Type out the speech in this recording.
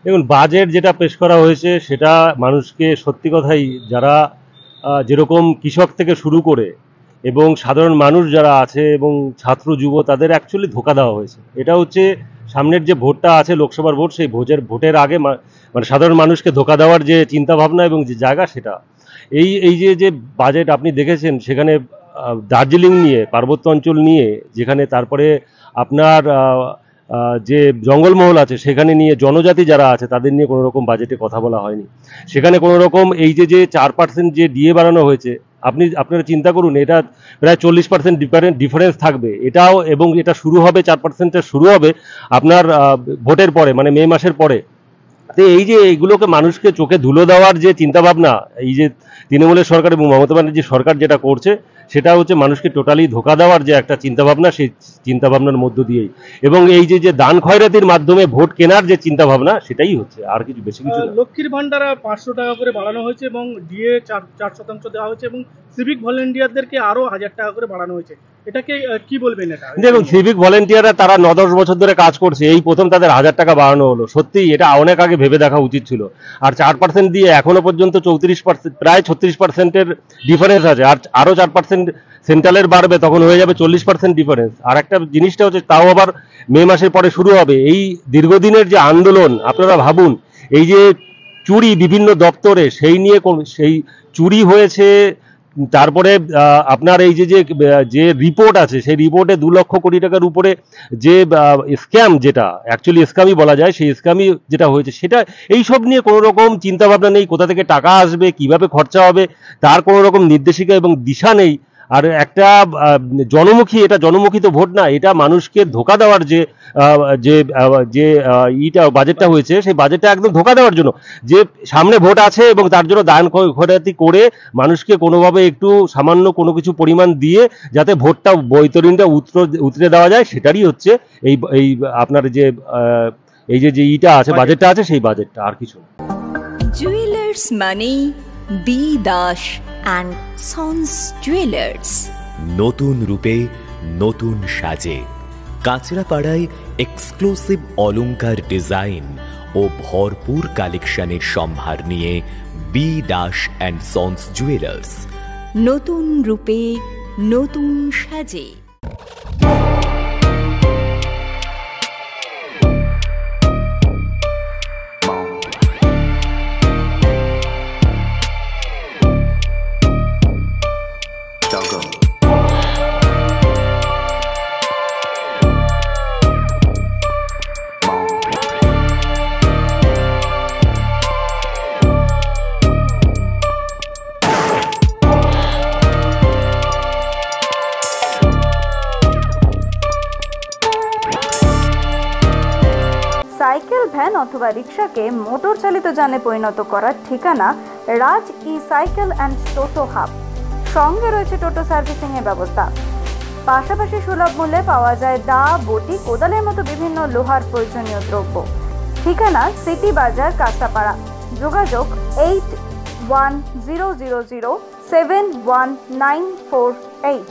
দেখুন, বাজেট যেটা পেশ করা হয়েছে সেটা মানুষকে সত্যি কথাই যারা যেরকম কৃষক থেকে শুরু করে এবং সাধারণ মানুষ যারা আছে এবং ছাত্র যুব তাদের অ্যাকচুয়ালি ধোঁকা দেওয়া হয়েছে। এটা হচ্ছে সামনের যে ভোটটা আছে লোকসভার ভোট, সেই ভোটের আগে মানে সাধারণ মানুষকে ধোঁকা দেওয়ার যে চিন্তা ভাবনা এবং যে জায়গা সেটা এই এই যে যে বাজেট আপনি দেখেছেন সেখানে দার্জিলিং নিয়ে, পার্বত্য অঞ্চল নিয়ে, যেখানে তারপরে আপনার যে জঙ্গলমহল আছে সেখানে নিয়ে, জনজাতি যারা আছে তাদের নিয়ে কোনো রকম বাজেটে কথা বলা হয়নি। সেখানে কোনো রকম এই যে যে 4% যে ডিএ বাড়ানো হয়েছে, আপনারা চিন্তা করুন, এটা প্রায় 40% ডিফারেন্স থাকবে এটাও, এবং এটা শুরু হবে 4% শুরু হবে আপনার ভোটের পরে, মানে মে মাসের পরে। তো এই যে এইগুলোকে মানুষকে চোখে ধুলো দেওয়ার যে চিন্তা ভাবনা, এই যে তৃণমূলের সরকার এবং মমতা ব্যানার্জি সরকার যেটা করছে সেটা হচ্ছে মানুষকে টোটালি ধোঁকা দেওয়ার যে একটা চিন্তা ভাবনা, সেই চিন্তা ভাবনার মধ্য দিয়েই, এবং এই যে যে দান খয়রাতির মাধ্যমে ভোট কেনার যে চিন্তা ভাবনা সেটাই হচ্ছে, আর কিছু বেশি কিছু না। লক্ষ্মীর ভান্ডার 500 টাকা করে বাড়ানো হয়েছে এবং ডিএ 4% দেওয়া হয়েছে এবং সিভিক ভলেন্টিয়ারদেরকে আরো 1000 টাকা করে বাড়ানো হয়েছে। এটাকে কি বলবেন? এটা দেখুন, সিভিক ভলেন্টিয়াররা তারা 9-10 বছর ধরে কাজ করছে, এই প্রথম তাদের 1000 টাকা বাড়ানো হলো। সত্যি এটা অনেক আগে ভেবে দেখা উচিত ছিল। আর 4% দিয়ে এখনো পর্যন্ত 34%, প্রায় 36%-এর ডিফারেন্স আছে। আর আরো 4% সেন্ট্রালের বাড়বে, তখন হয়ে যাবে 40% ডিফারেন্স। আর একটা জিনিসটা হচ্ছে, তাও আবার মে মাসের পরে শুরু হবে। এই দীর্ঘদিনের যে আন্দোলন, আপনারা ভাবুন, এই যে চুরি বিভিন্ন দপ্তরে, সেই নিয়ে সেই চুরি হয়েছে। তারপরে আপনার এই যে যে যে রিপোর্ট আছে, সেই রিপোর্টে 2 লক্ষ কোটি টাকার উপরে যে স্ক্যাম, যেটা অ্যাকচুয়ালি স্ক্যামই বলা যায়, সেই স্ক্যামই যেটা হয়েছে, সেটা এইসব নিয়ে কোনো রকম চিন্তা ভাবনা নেই। কোথা থেকে টাকা আসবে, কিভাবে খরচা হবে, তার কোনো রকম নির্দেশিকা এবং দিশা নেই। আর একটা জনমুখী, এটা জনমুখী তো ভোট না, এটা মানুষকে ধোঁকা দেওয়ার যে যে যে ইটা বাজেটটা হয়েছে, সেই বাজেটটা একদম ধোঁকা দেওয়ার জন্য, যে সামনে ভোট আছে এবং তার জন্য দান খয়রাতি করে মানুষকে কোনোভাবে একটু সামান্য কোনো কিছু পরিমাণ দিয়ে যাতে ভোটটা, বৈতরণটা উতরে দেওয়া যায়, সেটারই হচ্ছে এই এই আপনার যে এই যে যে ইটা আছে, বাজেটটা আছে, সেই বাজেটটা, আর কিছু না। জুয়েলার্স মানি B Das and Sons Jewellers, নতুন রূপে নতুন সাজে কাঁচরাপাড়ায় এক্সক্লুসিভ অলংকার ডিজাইন ও ভরপুর কালেকশনের সম্ভার নিয়ে B Das and Sons Jewellers, নতুন রূপে নতুন সাজে। সাইকেল, ভ্যান অথবা রিক্সাকে মোটর চালিত যানে পরিণত করার ঠিকানা Raj E Cycle and Toto Hub. সঙ্গে রয়েছে টোটো সার্ভিসিং এর ব্যবস্থা। পাশাপাশি সুলভ মূল্যে পাওয়া যায় দা, বটি, কোদালের মতো বিভিন্ন লোহার প্রয়োজনীয় দ্রব্য। ঠিকানা সিটি বাজার, কাঁচরাপাড়া। যোগাযোগ 8100071948।